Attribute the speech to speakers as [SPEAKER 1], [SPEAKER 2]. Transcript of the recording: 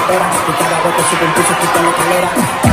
[SPEAKER 1] tempera y cada vez que sube el piso quita la escalera.